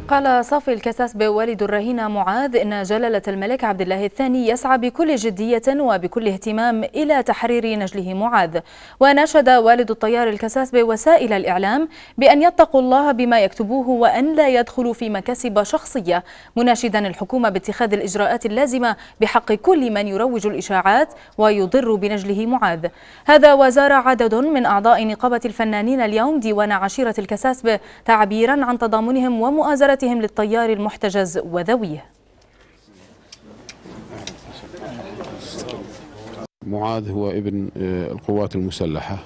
قال صافي الكساسبة والد الرهينة معاذ إن جلالة الملك عبد الله الثاني يسعى بكل جدية وبكل اهتمام إلى تحرير نجله معاذ. وناشد والد الطيار الكساسبة وسائل الإعلام بأن يتقوا الله بما يكتبوه وأن لا يدخلوا في مكاسب شخصية، مناشدا الحكومة باتخاذ الإجراءات اللازمة بحق كل من يروج الإشاعات ويضر بنجله معاذ. هذا وزار عدد من أعضاء نقابة الفنانين اليوم ديوان عشيرة الكساسبة تعبيرا عن تضامنهم ومؤازرتهم للطيار المحتجز وذويه. معاذ هو ابن القوات المسلحة،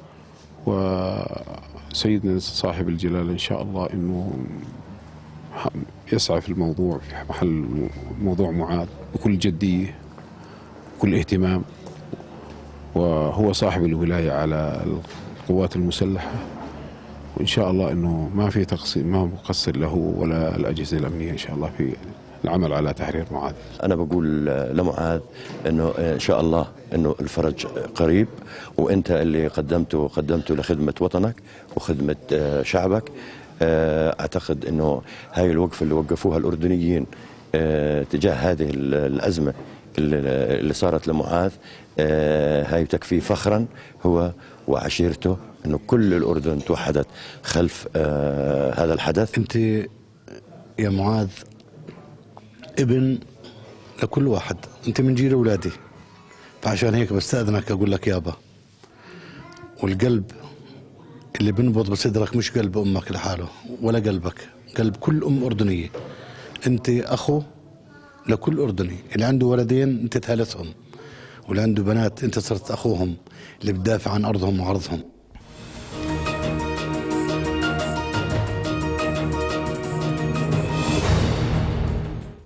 وسيدنا صاحب الجلالة إن شاء الله إنه يسعى في الموضوع، في محل موضوع معاذ بكل جدية بكل اهتمام، وهو صاحب الولاية على القوات المسلحة، وإن شاء الله إنه ما في تقصير، ما مقصر له ولا الأجهزة الأمنية إن شاء الله في العمل على تحرير معاذ. أنا بقول لمعاذ إنه إن شاء الله إنه الفرج قريب، وأنت اللي قدمته لخدمة وطنك وخدمة شعبك. أعتقد إنه هاي الوقفة اللي وقفوها الأردنيين تجاه هذه الأزمة اللي صارت لمعاذ هاي تكفي فخرا هو وعشيرته، انه كل الاردن توحدت خلف هذا الحدث. انت يا معاذ ابن لكل واحد، انت من جيل اولادي، فعشان هيك بستأذنك اقول لك يابا. والقلب اللي بنبض بصدرك مش قلب امك لحاله ولا قلبك، قلب كل ام اردنيه. انت اخو لكل اردني، اللي عنده ولدين انت ثالثهم، واللي عنده بنات انت صرت اخوهم اللي بتدافع عن ارضهم وعرضهم.